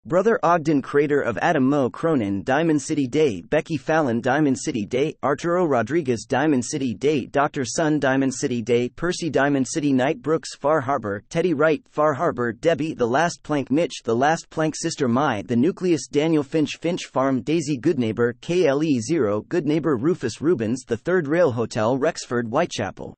Brother Ogden Crater of Adam Mo Cronin Diamond City Day Becky Fallon Diamond City Day Arturo Rodriguez Diamond City Day Dr. Sun Diamond City Day Percy Diamond City Night Brooks Far Harbor Teddy Wright Far Harbor Debbie The Last Plank Mitch The Last Plank Sister Mai The Nucleus Daniel Finch Farm Daisy Goodneighbor KLE0 Goodneighbor Rufus Rubens The Third Rail Hotel Rexford Whitechapel.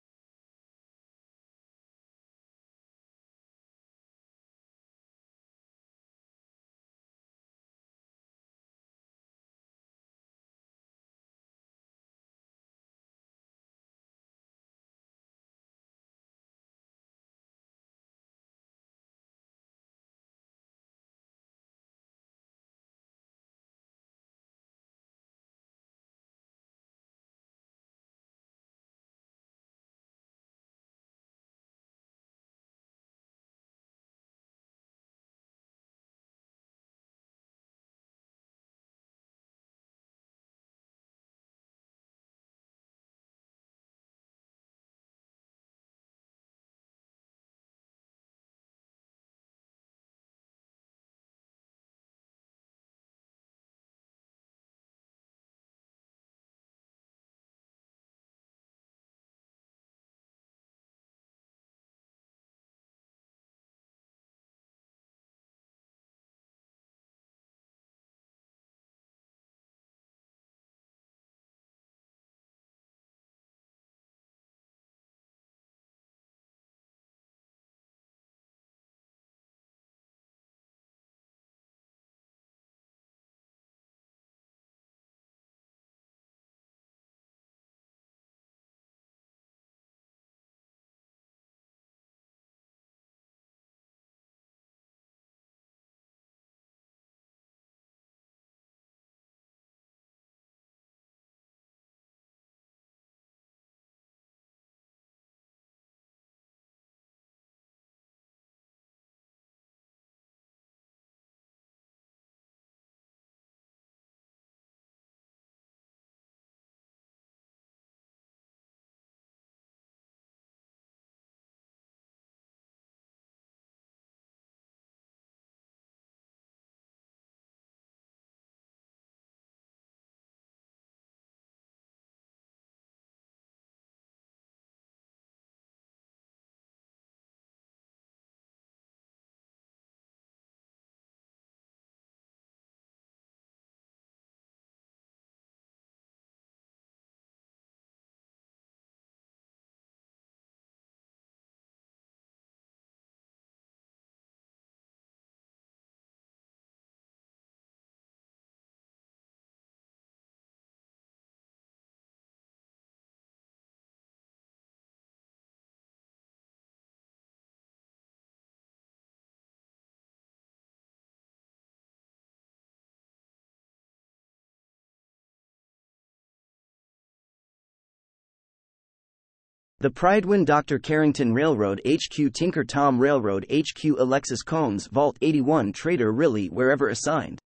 The Pridewind Dr. Carrington Railroad HQ Tinker Tom Railroad HQ Alexis Combs Vault 81 Trader Riley Wherever Assigned